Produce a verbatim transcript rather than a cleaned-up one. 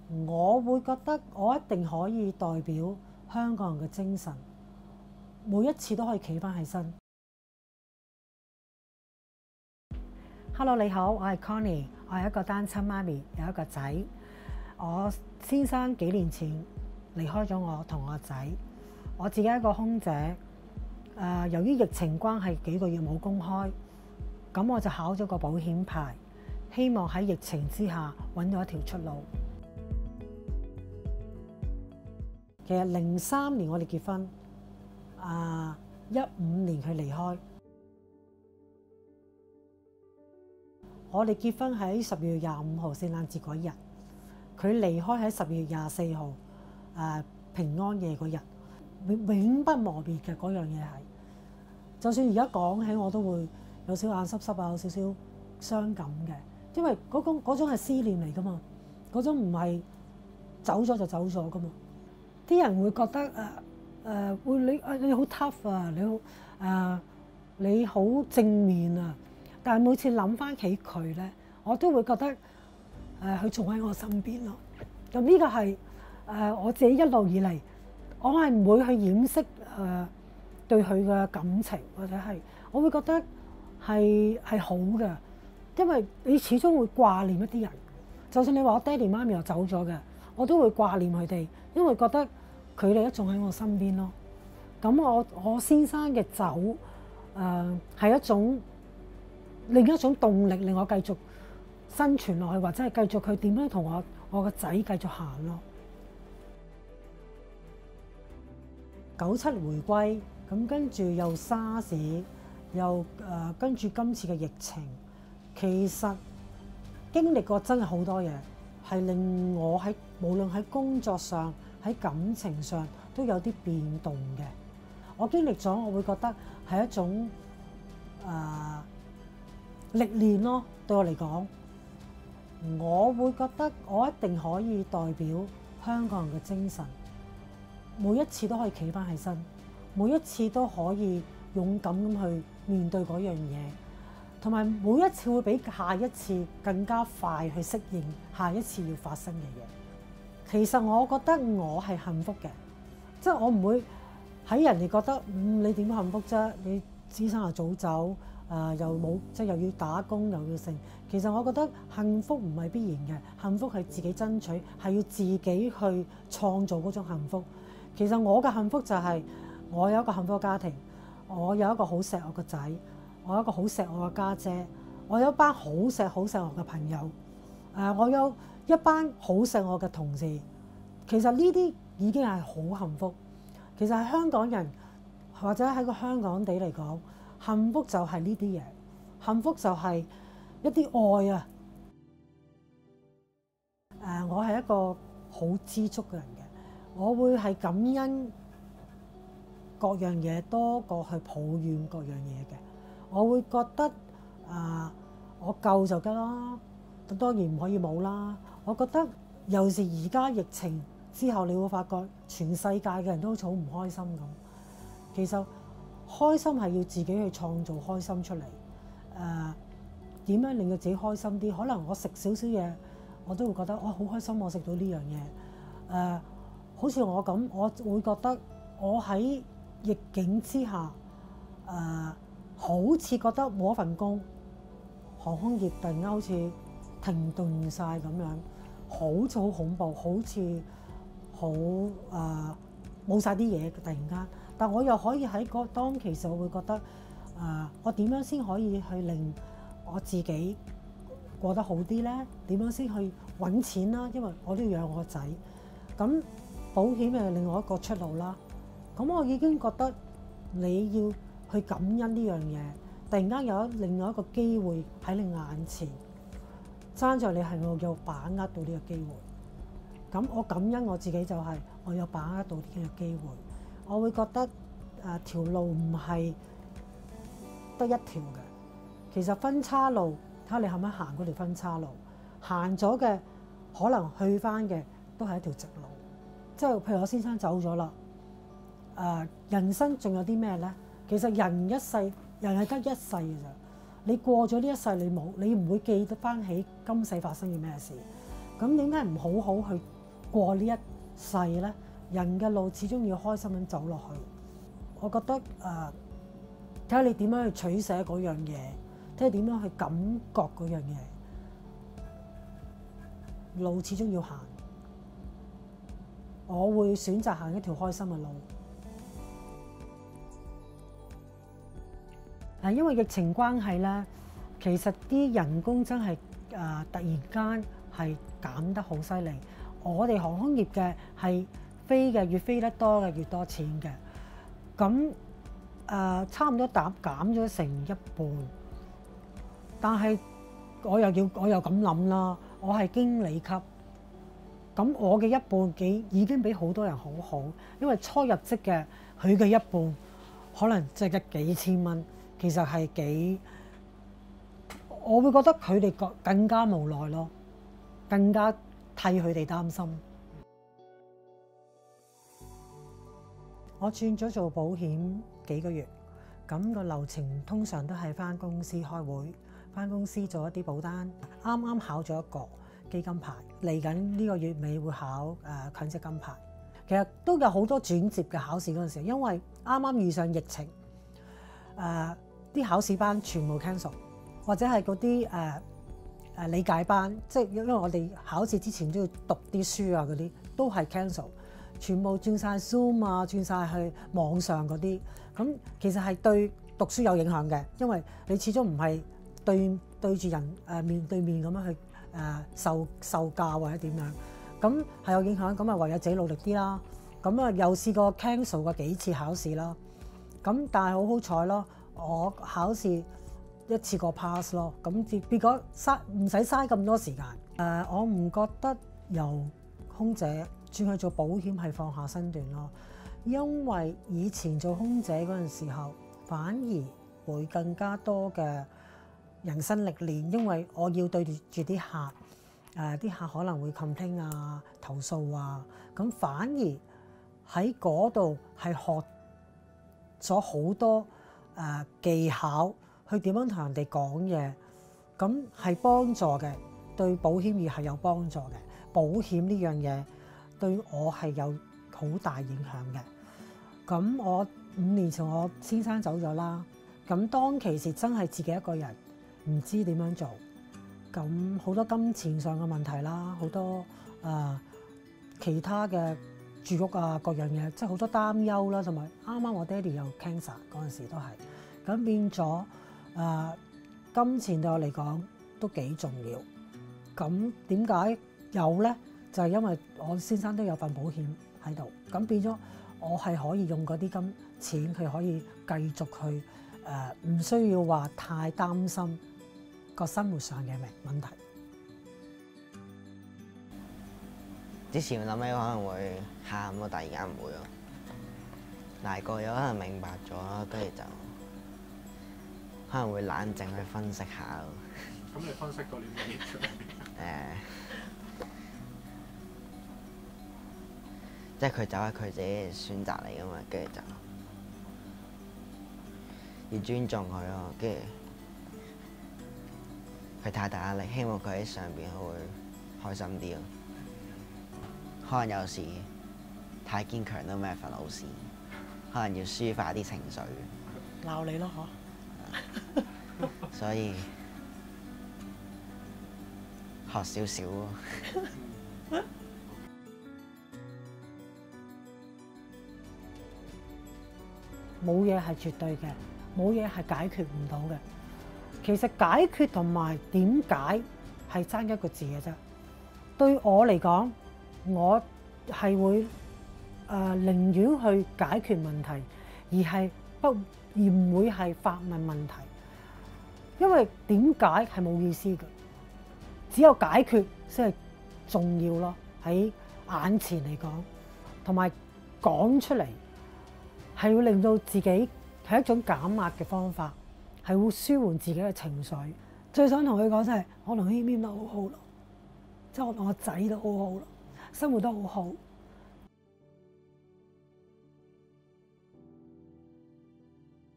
我會覺得我一定可以代表香港人嘅精神，每一次都可以企返起身。Hello， 你好，我係 Connie， 我係一個單親媽咪，有一個仔。我先生幾年前離開咗我同我仔，我自己一個空姐。誒，由於疫情關係，幾個月冇公開，咁我就考咗個保險牌，希望喺疫情之下揾到一條出路。其實零三年我哋結婚，啊一五年佢離開。我哋結婚喺十二月廿五號聖誕節嗰日，佢離開喺十二月廿四號誒平安夜嗰日，永永不磨滅嘅嗰樣嘢係。就算而家講起我都會有少眼濕濕啊，有少少傷感嘅，因為嗰種嗰種係思念嚟噶嘛，嗰種唔係走咗就走咗噶嘛。啲人會覺得誒誒會你誒你好 tough 啊，你好誒、呃、你好正面啊，但係每次諗翻起佢咧，我都會覺得誒佢仲喺我身邊咯。咁呢個係誒、呃、我自己一路以嚟，我係唔會去掩飾誒、呃、對佢嘅感情，或者係我會覺得係係好嘅，因為你始終會掛念一啲人。就算你話我爹哋媽咪又走咗嘅，我都會掛念佢哋，因為覺得佢哋一仲喺我身邊咯。咁我我先生嘅走誒係、呃、一種另一種動力，令我繼續生存落去，或者係繼續佢點樣同我我個仔繼續行咯。九七回歸，咁跟住又沙士，又誒、呃、跟住今次嘅疫情，其實經歷過真係好多嘢，係令我喺無論喺工作上、喺感情上都有啲變動嘅。我經歷咗，我會覺得係一種誒、呃、歷練咯。對我嚟講，我會覺得我一定可以代表香港人嘅精神，每一次都可以企返起身，每一次都可以勇敢咁去面對嗰樣嘢，同埋每一次會比下一次更加快去適應下一次要發生嘅嘢。其實我覺得我係幸福嘅，即係我唔會喺人哋覺得嗯你點幸福啫？你先生又早走，誒、呃、又冇即係又要打工又要剩。其實我覺得幸福唔係必然嘅，幸福係自己爭取，係要自己去創造嗰種幸福。其實我嘅幸福就係我有一個幸福嘅家庭，我有一個好錫我個仔，我有一個好錫我嘅家姐，我有一班好錫好錫我嘅朋友，誒我有一班好錫我嘅同事。其實呢啲已經係好幸福。其實係香港人或者喺個香港地嚟講，幸福就係呢啲嘢，幸福就係一啲愛啊！誒，我係一個好知足嘅人嘅，我會係感恩各樣嘢多過去抱怨各樣嘢嘅。我會覺得啊，我夠就得啦，當然唔可以冇啦。我覺得尤其是而家疫情之後，你會發覺全世界嘅人都好似好唔開心咁。其實開心係要自己去創造開心出嚟。誒、呃、點樣令到自己開心啲？可能我食少少嘢，我都會覺得哇好開心，我食到呢樣嘢。誒、呃、好似我咁，我會覺得我喺逆境之下，誒、呃、好似覺得冇一份工，航空業突然間好似停頓晒咁樣，好似好恐怖，好似好誒冇晒啲嘢突然間。但我又可以喺嗰當其時，我會覺得誒、呃、我點樣先可以去令我自己過得好啲咧？點樣先去揾錢啦？因為我都要養我個仔。咁保險係另外一個出路啦。咁我已經覺得你要去感恩呢樣嘢，突然間有另外一個機會喺你眼前，爭在你係咪有把握到呢個機會？咁我感恩我自己就係我有把握到呢個機會。我會覺得誒、呃、條路唔係得一條嘅，其實分岔路睇下你肯唔肯行嗰條分岔路，行咗嘅可能去返嘅都係一條直路。即係譬如我先生走咗啦，誒、呃、人生仲有啲咩咧？其實人一世，人係得一世嘅咋。你過咗呢一世，你冇，你唔會記得返起今世發生嘅咩事。咁點解唔好好去過呢一世咧，人嘅路始終要開心咁走落去。我覺得誒，睇下你點樣去取捨嗰樣嘢，睇下點樣去感覺嗰樣嘢，路始終要行。我會選擇行一條開心嘅路。嗱，因為疫情關係咧，其實啲人工真係誒、呃、突然間係減得好犀利。我哋航空業嘅係飛嘅，越飛得多嘅越多錢嘅。咁誒、呃、差唔多減減咗成一半。但係我又要我又咁諗啦，我係經理級，咁我嘅一半幾已經比好多人好好，因為初入職嘅佢嘅一半可能即係幾千蚊。其實係幾，我會覺得佢哋更更加無奈咯，更加替佢哋擔心。我轉咗做保險幾個月，咁個流程通常都係返公司開會，返公司做一啲保單。啱啱考咗一個基金牌，嚟緊呢個月尾會考誒強積金牌。其實都有好多轉接嘅考試嗰陣時，因為啱啱遇上疫情。誒啲、呃、考試班全部 cancel， 或者係嗰啲誒誒理解班，即係因為我哋考試之前都要讀啲書啊，嗰啲都係 cancel， 全部轉晒 Zoom 啊，轉晒去網上嗰啲。咁其實係對讀書有影響嘅，因為你始終唔係對對住人誒、呃、面對面咁樣去誒、呃、受受教或者點樣，咁係有影響。咁啊唯有自己努力啲啦。咁啊又試過 cancel 過幾次考試啦。咁但係好好彩咯，我考試一次過 pass 咯，咁結果嘥唔使嘥咁多時間。誒、呃，我唔覺得由空姐轉去做保險係放下身段咯，因為以前做空姐嗰陣時候，反而會更加多嘅人生歷練，因為我要對住啲客，誒、呃、啲客可能會 complain 啊、投訴啊，咁反而喺嗰度係學咗好多誒、呃、技巧，去點樣同人哋講嘢，咁係幫助嘅，對保險業係有幫助嘅。保險呢樣嘢對我係有好大影響嘅。咁我五年前我先生走咗啦，咁當其時真係自己一個人，唔知點樣做，咁好多金錢上嘅問題啦，好多誒、呃、其他嘅。住屋啊，各樣嘢，即係好多擔憂啦，同埋啱啱我爹哋有 cancer 嗰陣時都係，咁變咗誒、呃、金錢對我嚟講都幾重要。咁點解有咧？就係、是、因為我先生都有份保險喺度，咁變咗我係可以用嗰啲金錢，佢可以繼續去誒，唔、呃、需要話太擔心個生活上嘅問題。 之前諗起可能會喊咯，但係而家唔會咯。大個有可能明白咗，跟住就可能會冷靜去分析下咯。 咁你分析過啲咩出嚟？ 誒，即係佢走係佢自己選擇嚟噶嘛，跟住就要尊重佢咯。跟住佢太大壓力，希望佢喺上邊會開心啲咯。可能有時太堅強都咩份好事，可能要抒發啲情緒。 鬧你咯，嗬！ 所以學少少咯。 冇嘢係絕對嘅，冇嘢係解決唔到嘅。其實解決同埋點解係爭一個字嘅啫。對我嚟講，我係會誒、呃、寧願去解決問題，而係不而唔會係發問問題，因為點解係冇意思嘅，只有解決先係重要咯。喺眼前嚟講，同埋講出嚟係會令到自己係一種減壓嘅方法，係會舒緩自己嘅情緒。最想同佢講就係，我同軒軒都好好咯，即係我同我仔都好好咯。生活得好好。